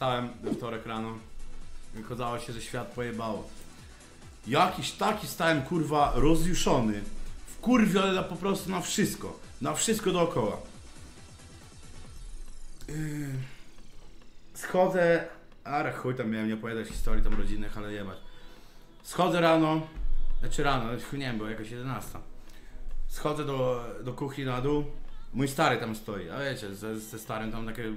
Wstałem we wtorek rano i okazało się, że świat pojebało. Jakiś taki stałem, kurwa, rozjuszony. Wkurwiony po prostu na wszystko dookoła. Schodzę, ale chuj tam miałem nie opowiadać historii tam rodzinnych, ale jebać. Schodzę rano, znaczy rano, nie wiem, było jakaś 11. Schodzę do kuchni na dół, mój stary tam stoi, a wiecie, ze starym tam takie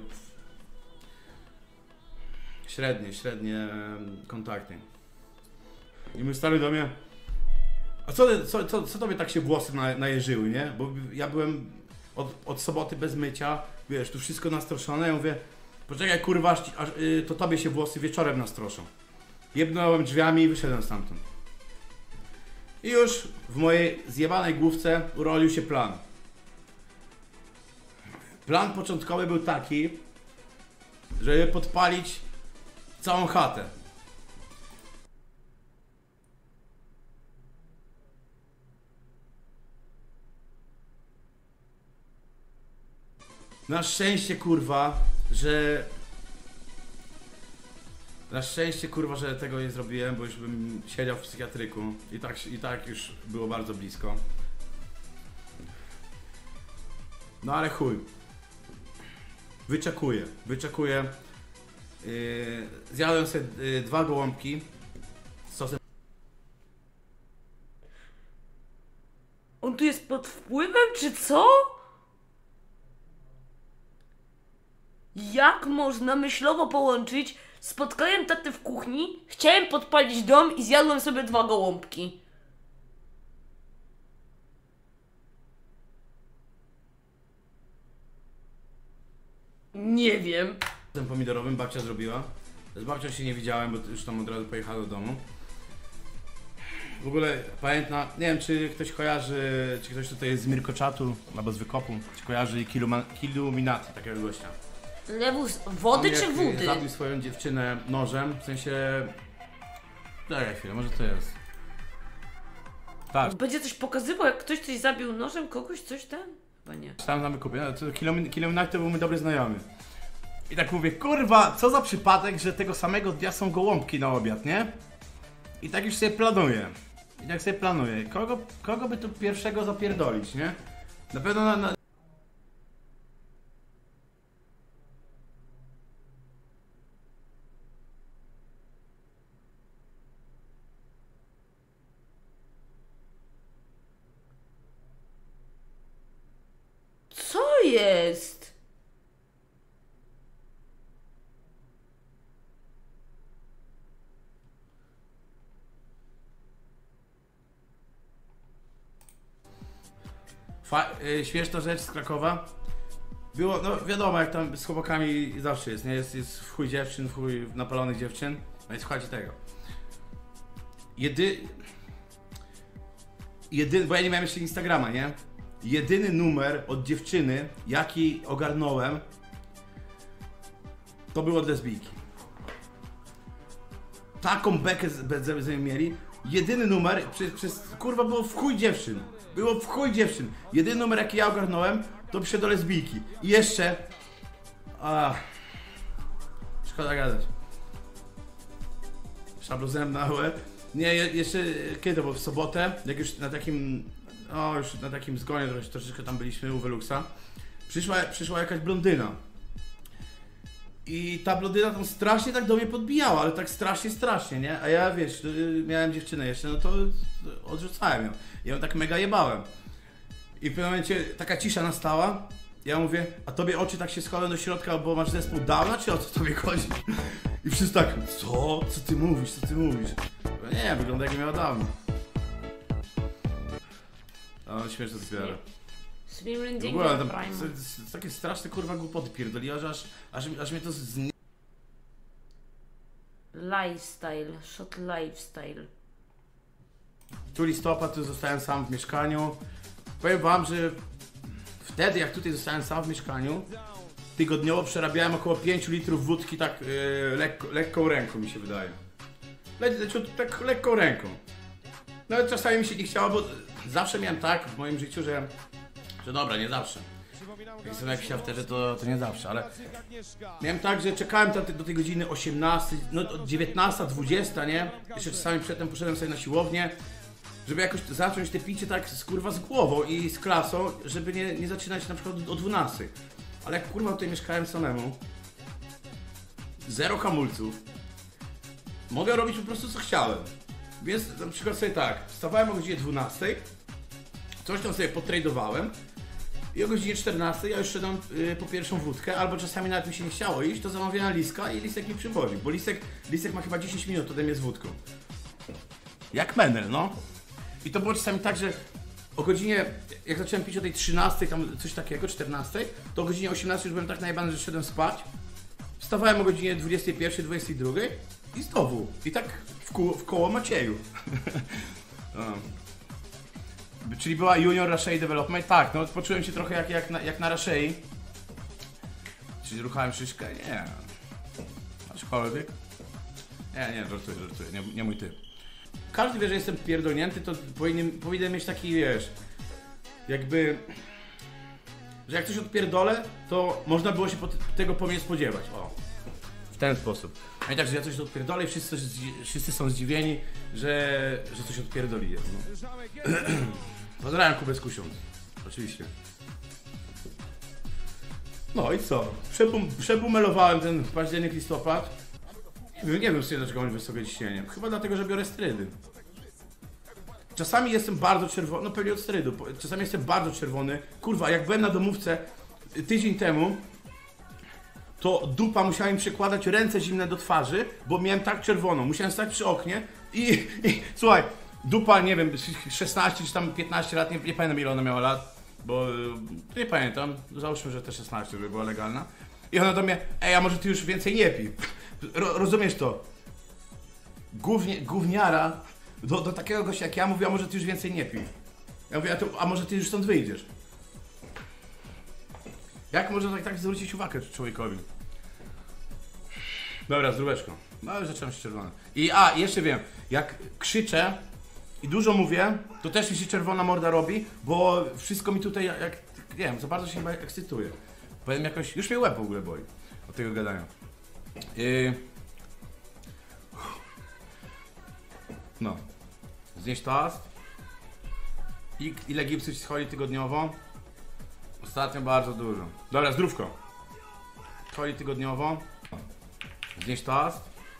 średnie kontakty. I mój stary do mnie, a co tobie tak się włosy najeżyły, nie? Bo ja byłem od soboty bez mycia, wiesz, tu wszystko nastroszone, ja mówię, poczekaj kurwa, to tobie się włosy wieczorem nastroszą. Jebnąłem drzwiami i wyszedłem stamtąd. I już w mojej zjebanej główce urodził się plan. Plan początkowy był taki, żeby podpalić całą chatę. Na szczęście kurwa, że tego nie zrobiłem, bo już bym siedział w psychiatryku i tak już było bardzo blisko. No ale chuj. Wyczekuję. Zjadłem sobie 2 gołąbki z sosem. On tu jest pod wpływem, czy co? Jak można myślowo połączyć spotkaniem taty w kuchni, chciałem podpalić dom i zjadłem sobie 2 gołąbki? Nie wiem. Pomidorowym babcia zrobiła. Z babcią się nie widziałem, bo już tam od razu pojechała do domu. W ogóle pamiętam, nie wiem czy ktoś kojarzy, czy ktoś tutaj jest z Mirkoczatu albo z Wykopu, czy kojarzy Killuminati, takiego gościa. Lewus wody czy wody? Zabił swoją dziewczynę nożem, w sensie... Czekaj chwilę, może to jest. Tak. Będzie coś pokazywał, jak ktoś coś zabił nożem, kogoś, coś tam? Chyba nie. Stałem na Wykopie, Killuminati to był mój dobry znajomy. I tak mówię, kurwa, co za przypadek, że tego samego dnia są gołąbki na obiad, nie? I tak już sobie planuję. Kogo by tu pierwszego zapierdolić, nie? Na pewno na... Co jest? Śmieszna rzecz z Krakowa. Było, no wiadomo jak tam z chłopakami zawsze jest, nie? Jest w chuj dziewczyn, w chuj napalonych dziewczyn. No i słuchajcie tego. Bo ja nie miałem jeszcze Instagrama, nie? Jedyny numer od dziewczyny, jaki ogarnąłem, to był od lesbijki. Taką bekę z mieli. Jedyny numer, kurwa było w chuj dziewczyn. Jedyny numer jaki ja ogarnąłem, to przyszedł do lesbijki. I jeszcze... Szkoda gadać. Szablozębna łeb. Nie, jeszcze kiedy, bo w sobotę, jak już na takim zgonie troszeczkę tam byliśmy u Veluxa, przyszła jakaś blondyna. I ta blondyna tam strasznie tak do mnie podbijała, ale tak strasznie, nie? A ja, wiesz, miałem dziewczynę jeszcze, no to odrzucałem ją. Ja ją tak mega jebałem. I w pewnym momencie taka cisza nastała. Ja mówię, a tobie oczy tak się schowały do środka, bo masz zespół Downa, czy o co tobie chodzi? I wszyscy tak, co? Co ty mówisz? Nie, wygląda jakby miała Downa. No, śmieszne zbiorę. W ogóle, to takie straszne kurwa głupoty pierdoliła, że aż mnie to Lifestyle, shot lifestyle. Tu listopad, tu zostałem sam w mieszkaniu. Powiem wam, że wtedy jak tutaj zostałem sam w mieszkaniu, tygodniowo przerabiałem około 5 litrów wódki tak lekką ręką mi się wydaje. Tak lekką ręką. No czasami mi się nie chciało, bo zawsze miałem tak w moim życiu, że dobra, nie zawsze. Jak są jakieś aftery, to nie zawsze, ale miałem tak, że czekałem do tej godziny 18, no 19, 20, nie? Jeszcze czasami przedtem poszedłem sobie na siłownię, żeby jakoś zacząć te picie tak kurwa z głową i z klasą, żeby nie zaczynać na przykład o 12. Ale jak kurwa tutaj mieszkałem samemu, zero hamulców, mogę robić po prostu co chciałem. Więc na przykład sobie tak, wstawałem o godzinie 12, coś tam sobie podtradowałem i o godzinie 14 ja już szedłem po pierwszą wódkę, albo czasami nawet mi się nie chciało iść, to zamawiałem Liska i Lisek mi przywoził, bo Lisek ma chyba 10 minut ode mnie z wódką. Jak menel, no. I to było czasami tak, że o godzinie, jak zacząłem pić o tej 13, tam coś takiego, 14, to o godzinie 18 już byłem tak najebany, że szedłem spać. Wstawałem o godzinie 21, 22 i znowu. I tak w koło Macieju. Czyli była Junior Rashei Development? Tak, no poczułem się trochę jak na Rashei. Czyli ruchałem szyszkę? Nie. Aczkolwiek? Nie, żartuję, nie mój typ. Każdy wie, że jestem pierdolnięty, to powinien mieć taki, wiesz, jakby, że jak coś odpierdolę, to można było się tego po mnie spodziewać, o, w ten sposób. A nie tak, że ja coś odpierdolę i wszyscy są zdziwieni, że coś odpierdoliłem, no. Pozdrawiam Kubę z Kusiąc, oczywiście. No i co? Przebumelowałem ten październik, listopad. Nie wiem sobie, dlaczego mam wysokie ciśnienie. Chyba dlatego, że biorę sterydy. Czasami jestem bardzo czerwony, no pewnie od sterydu. Czasami jestem bardzo czerwony. Kurwa, jak byłem na domówce tydzień temu, to dupa musiała mi przykładać ręce zimne do twarzy, bo miałem tak czerwoną. Musiałem stać przy oknie i słuchaj, dupa, nie wiem, 16 czy tam 15 lat, nie pamiętam ile ona miała lat, bo nie pamiętam, załóżmy, że te 16, żeby była legalna. I ona do mnie, a może ty już więcej nie pij. Rozumiesz to? Gówniara do takiego gościa jak ja mówi, a może ty już więcej nie pij. Ja mówię, a może ty już stąd wyjdziesz? Jak można tak zwrócić uwagę człowiekowi? Dobra, zdróweczko. No już zacząłem się czerwony. I jeszcze wiem, jak krzyczę i dużo mówię, to też mi się czerwona morda robi, bo wszystko mi tutaj, jak nie wiem, za bardzo się chyba ekscytuje. Powiem jakoś, już mnie łeb w ogóle boi od tego gadania. No. Znieść toast. Ile gipsów ci schodzi tygodniowo? Ostatnio bardzo dużo. Dobra, zdrówko. Schodzi tygodniowo. Znieść toast.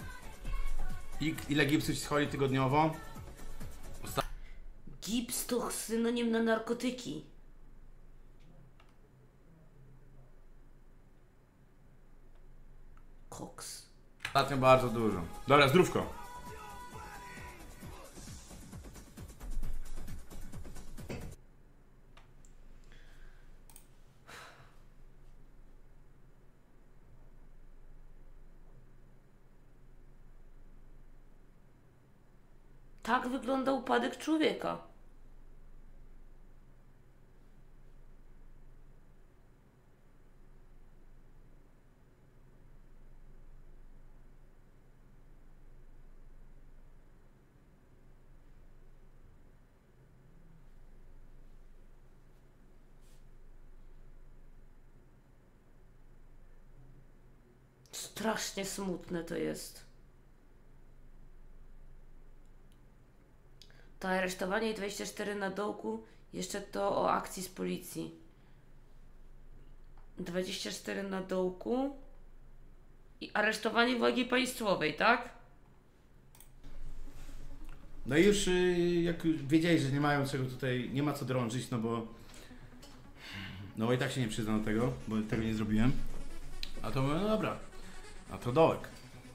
Ile gipsów ci schodzi tygodniowo? Gips to synonim na narkotyki. Koks. Ostatnio bardzo dużo. Dobra, zdrówko. Tak wygląda upadek człowieka. Strasznie smutne to jest. To aresztowanie i 24 na dołku, jeszcze to o akcji z policji. 24 na dołku i aresztowanie wagi państwowej, tak? No i już jak wiedzieli, że nie mają czego tutaj, nie ma co drążyć, no bo i tak się nie przyznam do tego, bo tego nie zrobiłem. A to mówię, no dobra, a to dołek.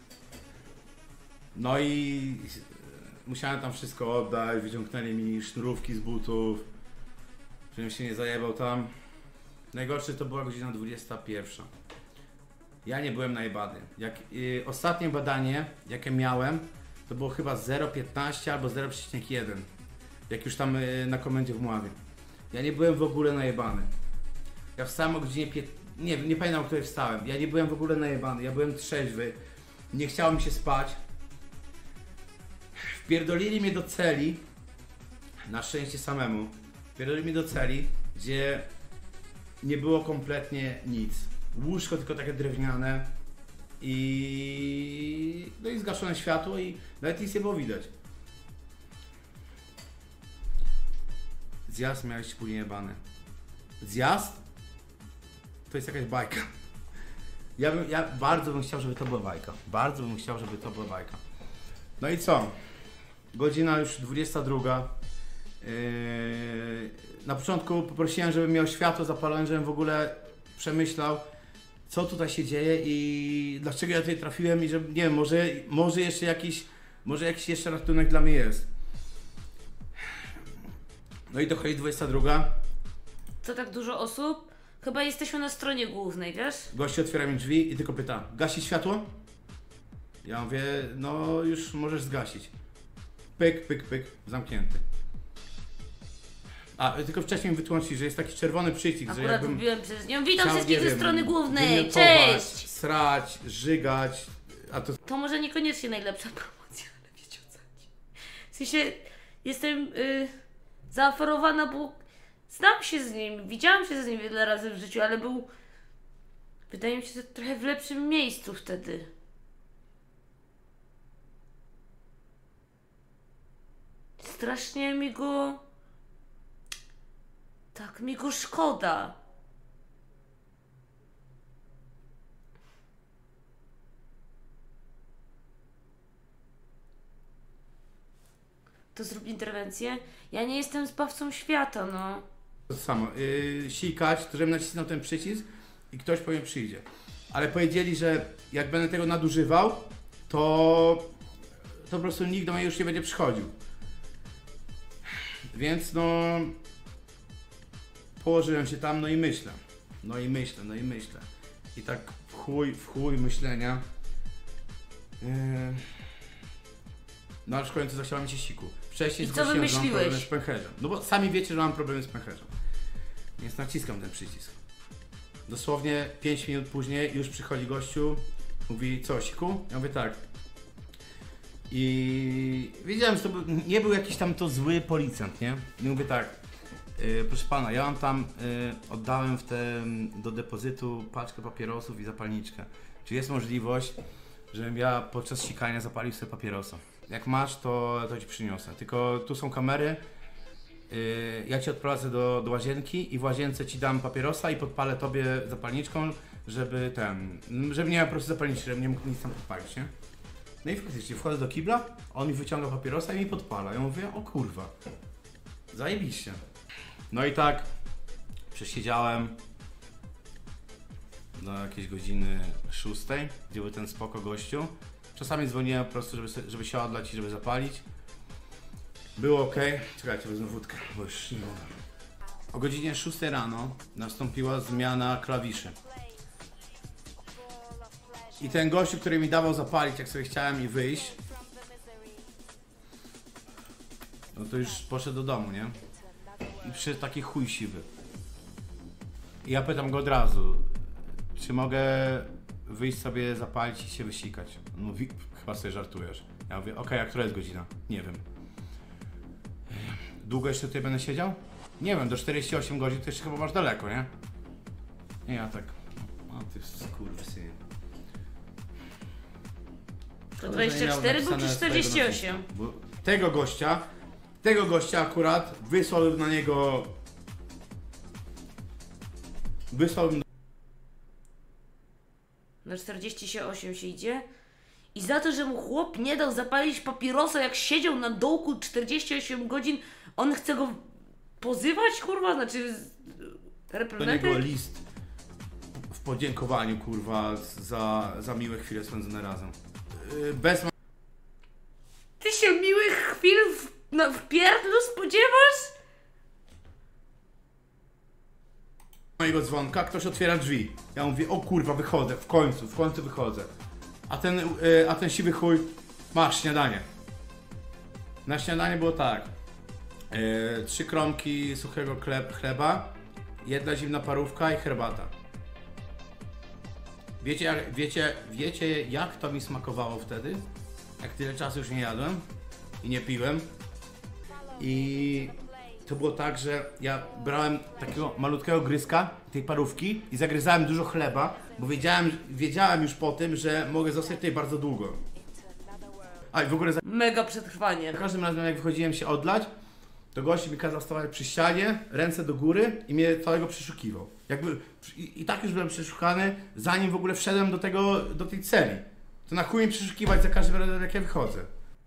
No i musiałem tam wszystko oddać, wyciągnęli mi sznurówki z butów, żebym się nie zajebał tam. Najgorsze to była godzina 21. Ja nie byłem najebany. Ostatnie badanie, jakie miałem, to było chyba 0,15 albo 0,1. Jak już tam na komendzie w Mławie. Ja nie byłem w ogóle najebany. Ja wstałem o godzinie nie pamiętam, o której wstałem. Ja nie byłem w ogóle najebany, ja byłem trzeźwy. Nie chciało mi się spać. Wpierdolili mnie do celi. Na szczęście samemu. Wpierdolili mnie do celi, gdzie nie było kompletnie nic. Łóżko tylko takie drewniane i no i zgaszone światło i nawet nic nie było widać. Zjazd miałeś później jebany. Zjazd? To jest jakaś bajka. Ja bardzo bym chciał, żeby to była bajka. Bardzo bym chciał, żeby to była bajka. No i co? Godzina już 22. Na początku poprosiłem, żebym miał światło zapalone, żebym w ogóle przemyślał, co tutaj się dzieje i dlaczego ja tutaj trafiłem i że nie wiem, może jakiś jeszcze ratunek dla mnie jest. No i dochodzi 22. Co tak dużo osób? Chyba jesteśmy na stronie głównej, wiesz? Gościu otwiera mi drzwi i tylko pyta, gasi światło? Ja mówię, no już możesz zgasić. Pyk, pyk, pyk, zamknięty. A, tylko wcześniej wytłumaczyli, że jest taki czerwony przycisk, że Akurat jakbym mówiłem przez nią. Witam chciał, wszystkich nie ze wiem, strony głównej. wymiotować, Cześć! srać, żygać, a to... To może niekoniecznie najlepsza promocja, ale wiecie o co chodzi. W sensie jestem zaaferowana, bo znam się z nim, widziałam się z nim wiele razy w życiu, ale był, wydaje mi się, że trochę w lepszym miejscu wtedy. Strasznie mi go... Tak, mi go szkoda. To zrób interwencję. Ja nie jestem zbawcą świata, no. To samo, sikać, to żebym nacisnął ten przycisk i ktoś po mnie przyjdzie. Ale powiedzieli, że jak będę tego nadużywał, to po prostu nikt do mnie już nie będzie przychodził. Więc no... Położyłem się tam, no i myślę. I tak w chuj myślenia. No aż w końcu zasiała mi się siku. Wcześniej I co zgłosiłem, że mam wymyśliłeś? problemy z pęcherzem. No bo sami wiecie, że mam problemy z pęcherzem. Więc naciskam ten przycisk. Dosłownie 5 minut później już przychodzi gościu, mówi, co, siku? Ja mówię, tak. I wiedziałem, że to nie był jakiś tam to zły policjant, nie? I mówię tak, proszę pana, ja mam tam, oddałem do depozytu paczkę papierosów i zapalniczkę. Czy jest możliwość, żebym ja podczas sikania zapalił sobie papierosa? Jak masz, to ci przyniosę. Tylko tu są kamery, ja cię odprowadzę do łazienki i w łazience ci dam papierosa i podpalę tobie zapalniczką, żeby nie miał po prostu zapalniczki, żeby nie mógł nic tam podpalić, nie? No i faktycznie wchodzę do kibla, on mi wyciąga papierosa i mi podpala. Ja mówię, o kurwa, zajebiście. No i tak przesiedziałem do jakiejś godziny 6, gdzie był ten spoko gościu. Czasami dzwoniłem po prostu, żeby się odlać i żeby zapalić. Było ok. Czekajcie, wezmę wódkę, bo już nie mogę. O godzinie 6 rano nastąpiła zmiana klawiszy. I ten gościu, który mi dawał zapalić, jak sobie chciałem i wyjść, no to już poszedł do domu, nie? I przyszedł taki chuj siwy. I ja pytam go od razu, czy mogę wyjść sobie, zapalić i się wysikać. On mówi, chyba sobie żartujesz. Ja mówię, okej, a która jest godzina? Nie wiem. Długo jeszcze tutaj będę siedział? Nie wiem, do 48 godzin to jeszcze chyba masz daleko, nie? I ja tak, o ty skurwysynie. To 24 był czy 48? Bo tego gościa akurat wysłałbym na niego... Na 48 się idzie. I za to, że mu chłop nie dał zapalić papierosa, jak siedział na dołku 48 godzin, on chce go pozywać, kurwa? Znaczy... do Reprezentant? niego list w podziękowaniu, kurwa, za miłe chwile spędzone razem. Bez Ty się miłych chwil w pierdlu spodziewasz? mojego dzwonka ktoś otwiera drzwi. Ja mówię, o kurwa, wychodzę, w końcu wychodzę. A ten siwy chuj, masz śniadanie. Na śniadanie było tak. 3 kromki suchego chleba, 1 zimna parówka i herbata. Wiecie jak to mi smakowało wtedy? Jak tyle czasu już nie jadłem i nie piłem. I to było tak, że ja brałem takiego malutkiego gryzka tej parówki i zagryzałem dużo chleba, bo wiedziałem już po tym, że mogę zostać tutaj bardzo długo. A i w ogóle Mega przetrwanie. za każdym razem jak wychodziłem się odlać, to gość mi kazał stawać przy ścianie, ręce do góry i mnie całego przeszukiwał. Jakby, i tak już byłem przeszukany, zanim w ogóle wszedłem do tej celi. To na chuj mi przeszukiwać za każdym razem jak ja wychodzę.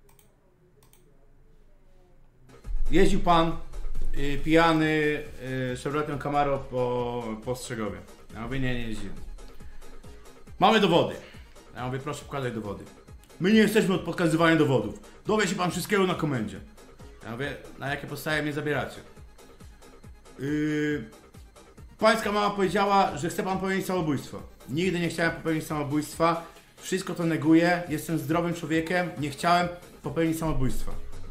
Jeździł pan pijany Chevroletem Camaro po Strzegowie. Ja mówię, nie jeździłem. Mamy dowody. Ja mówię, proszę pokazać dowody. My nie jesteśmy od pokazywania dowodów. Dowie się pan wszystkiego na komendzie. Ja mówię, na jakie podstawie mnie zabieracie? Pańska mama powiedziała, że chce pan popełnić samobójstwo. Nigdy nie chciałem popełnić samobójstwa. Wszystko to neguję. Jestem zdrowym człowiekiem. Nie chciałem popełnić samobójstwa.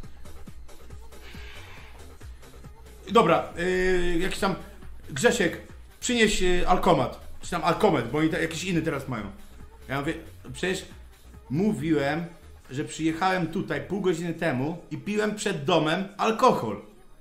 Dobra, jakiś tam Grzesiek, przynieś alkomat. Czy tam alkomet, bo oni jakiś inny teraz mają. Ja mówię, przecież mówiłem, że przyjechałem tutaj pół godziny temu i piłem przed domem alkohol.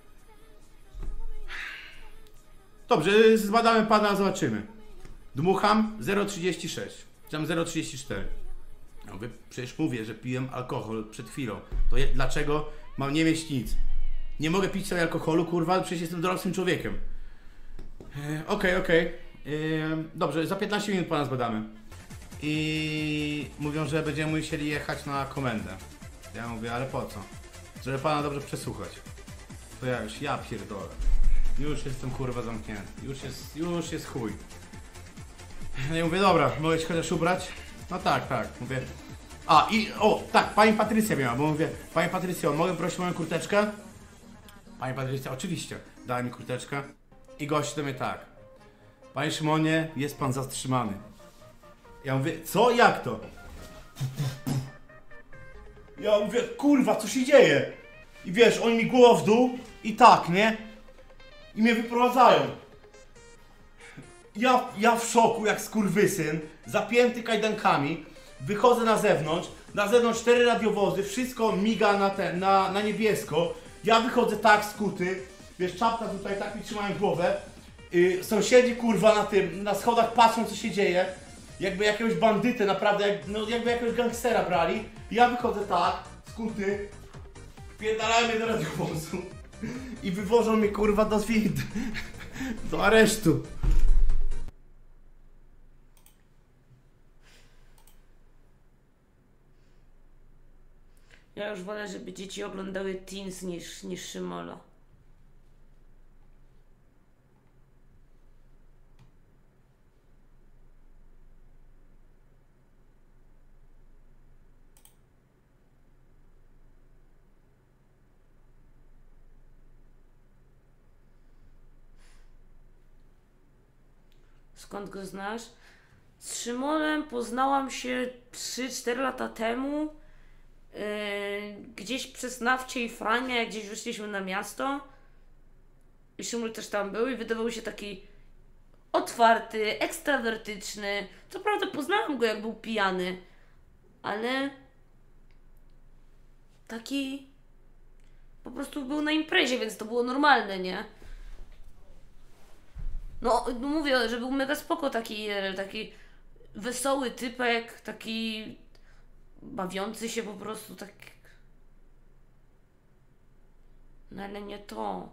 Dobrze, zbadamy pana, zobaczymy. Dmucham 0,36, czy tam 0,34. Ja mówię, przecież mówię, że piłem alkohol przed chwilą. To dlaczego mam nie mieć nic? Nie mogę pić sobie alkoholu, kurwa, przecież jestem dorosłym człowiekiem. Okej. Dobrze, za 15 minut pana zbadamy. I mówią, że będziemy musieli jechać na komendę. Ja mówię, ale po co? Żeby pana dobrze przesłuchać. To ja pierdolę. Już jestem kurwa zamknięty. Już jest chuj. Ja mówię, dobra, mogę się chociaż ubrać? No tak. Mówię. Tak, pani Patrycja miała, bo mówię, pani Patrycjo, mogę prosić moją kurteczkę? Pani Patrycja, oczywiście, dała mi kurteczkę. I gość do mnie tak. Panie Szymonie, jest pan zatrzymany. Ja mówię, co? Jak to? Ja mówię, kurwa, co się dzieje? I wiesz, oni mi głową w dół i tak, nie? I mnie wyprowadzają. Ja w szoku, jak skurwysyn, zapięty kajdankami, wychodzę na zewnątrz 4 radiowozy, wszystko miga na niebiesko. Ja wychodzę tak skuty, wiesz, czapka tutaj, tak mi trzymają głowę. Sąsiedzi kurwa na schodach patrzą, co się dzieje. Jakby jakiegoś bandytę naprawdę, jakby jakiegoś gangstera brali. Ja wychodzę tak, skuty, wpierdalają mnie do radiowozu i wywożą mnie kurwa do aresztu. Ja już wolę, żeby dzieci oglądały Teens niż Szymola. Skąd go znasz? Z Szymolem poznałam się 3-4 lata temu. Gdzieś przez Nawcie i Frania, jak gdzieś wyszliśmy na miasto. I Szymol też tam był i wydawał się taki otwarty, ekstrawertyczny. Co prawda poznałam go, jak był pijany, ale taki po prostu był na imprezie, więc to było normalne, nie? No mówię, że był mega spoko, taki wesoły typek, taki bawiący się po prostu, tak. No ale nie to.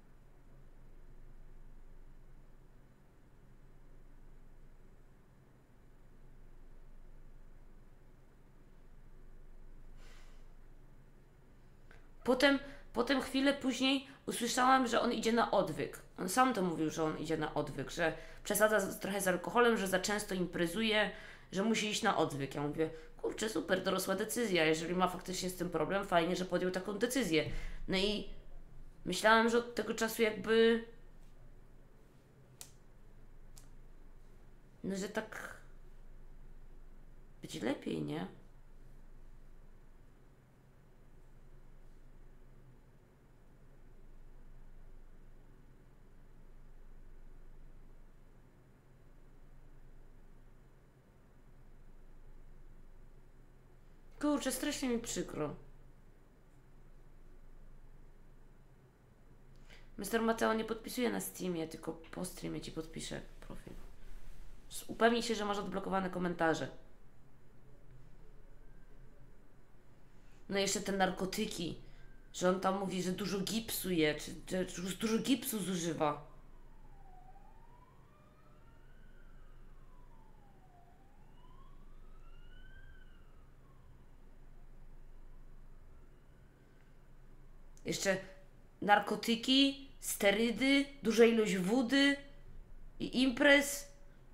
Potem chwilę później usłyszałam, że on idzie na odwyk. On sam to mówił, że on idzie na odwyk, że przesadza trochę z alkoholem, że za często imprezuje, że musi iść na odwyk. Ja mówię, kurczę, super, dorosła decyzja. Jeżeli ma faktycznie z tym problem, fajnie, że podjął taką decyzję. No i myślałam, że od tego czasu jakby... No, że tak... będzie lepiej, nie? Kurczę, strasznie mi przykro. Mr. Mateo nie podpisuje na Steamie, tylko po streamie ci podpiszę profil. Upewnij się, że masz odblokowane komentarze. No i jeszcze te narkotyki, że on tam mówi, że dużo gipsu je, czy dużo gipsu zużywa. Jeszcze narkotyki, sterydy, duża ilość wody i imprez.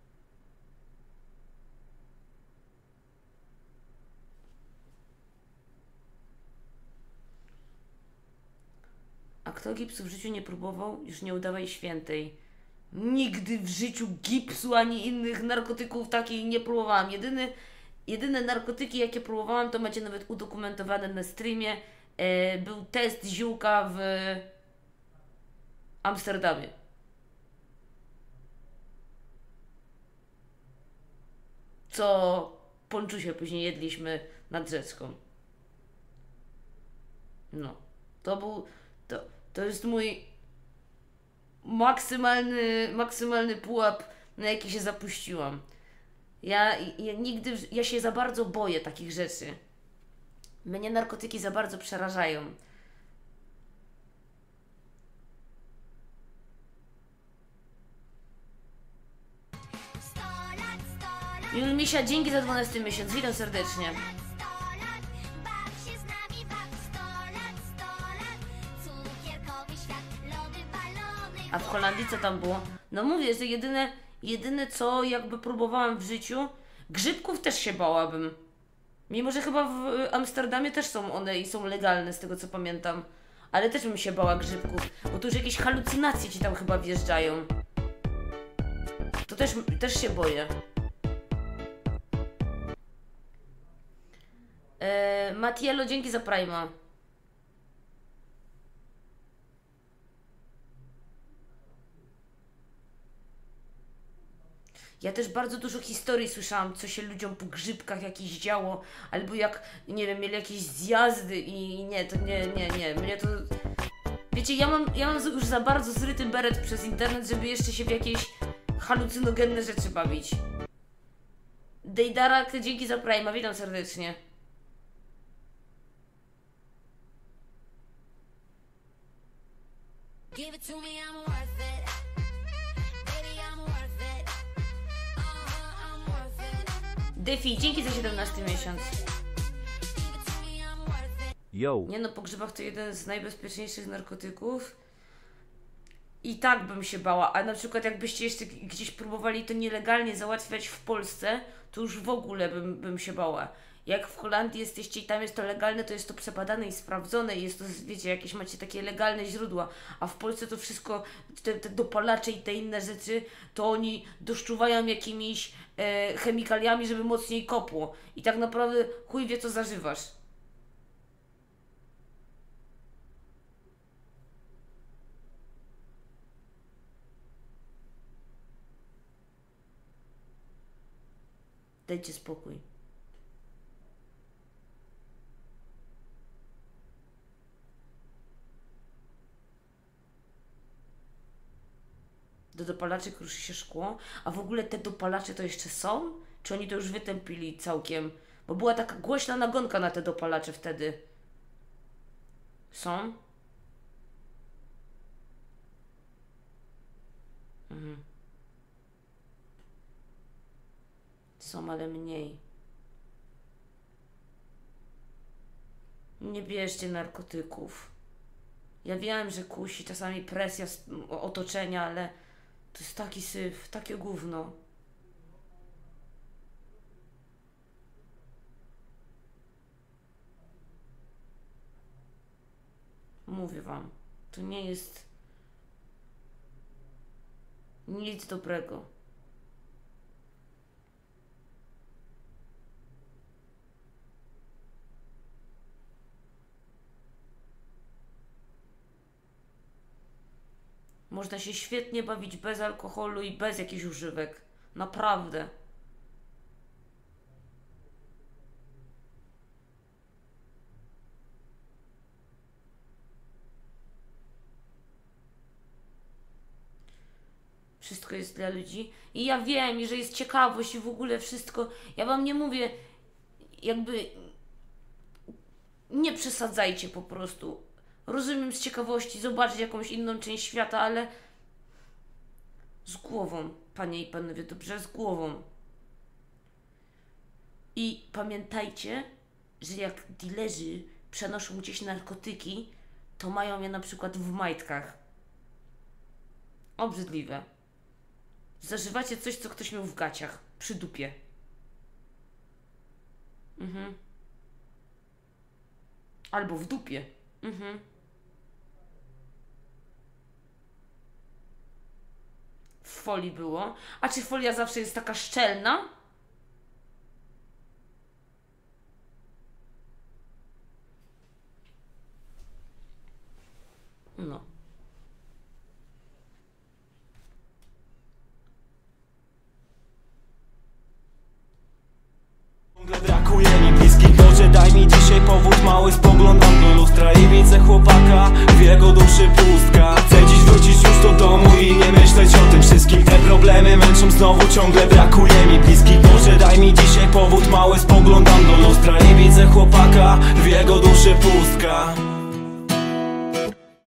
A kto gipsu w życiu nie próbował, już nie udawaj świętej. Nigdy w życiu gipsu ani innych narkotyków takich nie próbowałam. Jedyne narkotyki, jakie próbowałam, to macie nawet udokumentowane na streamie. Był test ziółka w Amsterdamie. Co ponczusie później jedliśmy nad rzeczką. No. To jest mój maksymalny pułap, na jaki się zapuściłam. Ja nigdy, ja się za bardzo boję takich rzeczy. Mnie narkotyki za bardzo przerażają. Julmisia, dzięki za 12 miesiąc. Witam serdecznie. A w Holandii co tam było? No mówię, że jedyne co jakby próbowałam w życiu, grzybków też się bałabym. Mimo, że chyba w Amsterdamie też są one i są legalne z tego co pamiętam. Ale też bym się bała grzybków, bo tu już jakieś halucynacje ci tam chyba wjeżdżają. To też się boję. Matielo, dzięki za Prima. Ja też bardzo dużo historii słyszałam, co się ludziom po grzybkach jakiś działo, albo jak, nie wiem, mieli jakieś zjazdy i nie, to nie, mnie to... Wiecie, ja mam już za bardzo zryty beret przez internet, żeby jeszcze się w jakieś halucynogenne rzeczy bawić. Dejdara, dzięki za Prima, witam serdecznie. Give it to me, I'm worth it. Baby, I'm worth it. I'm worth it. Defi, dzięki za 17 miesiąc. Yo. Nie no, po grzybach to jeden z najbezpieczniejszych narkotyków. I tak bym się bała, a na przykład jakbyście jeszcze gdzieś próbowali to nielegalnie załatwiać w Polsce, to już w ogóle bym się bała. Jak w Holandii jesteście i tam jest to legalne, to jest to przebadane i sprawdzone i jest to, wiecie, jakieś macie takie legalne źródła, a w Polsce to wszystko, te dopalacze i te inne rzeczy, to oni doszczuwają jakimiś chemikaliami, żeby mocniej kopło i tak naprawdę chuj wie co zażywasz. Dajcie spokój. Do dopalaczy kruszy się szkło. A w ogóle te dopalacze to jeszcze są? Czy oni to już wytępili całkiem? Bo była taka głośna nagonka na te dopalacze wtedy. Są? Mhm. Są, ale mniej. Nie bierzcie narkotyków. Ja wiem, że kusi czasami presja otoczenia, ale to jest taki syf, takie gówno. Mówię wam, to nie jest nic dobrego. Można się świetnie bawić bez alkoholu i bez jakichś używek. Naprawdę. wszystko jest dla ludzi. I ja wiem, że jest ciekawość i w ogóle wszystko. Ja wam nie mówię, jakby nie przesadzajcie po prostu. Rozumiem z ciekawości zobaczyć jakąś inną część świata, ale z głową, panie i panowie, dobrze, z głową. I pamiętajcie, że jak dilerzy przenoszą gdzieś narkotyki, to mają je na przykład w majtkach. Obrzydliwe. Zażywacie coś, co ktoś miał w gaciach, przy dupie. Albo w dupie. W folii było. A czy folia zawsze jest taka szczelna? No. Ciągle brakuje mi bliskich, Boże daj mi dzisiaj powód mały. Spoglądam do lustra i widzę chłopaka, w jego duszy pustka. Chcę dziś wrócić już do domu i nie myśleć o tym wszystkim. Te problemy męczą znowu, ciągle brakuje mi bliskich. Boże daj mi dzisiaj powód mały. Spoglądam do lustra i widzę chłopaka, w jego duszy pustka.